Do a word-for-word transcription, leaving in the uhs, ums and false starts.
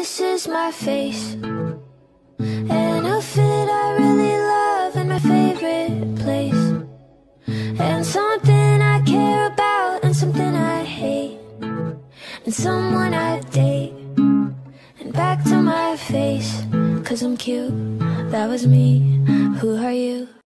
this is my face, an outfit I really love in my favorite place, and something I care about and something I hate, and someone I date, and back to my face, 'cause I'm cute, that was me, who are you?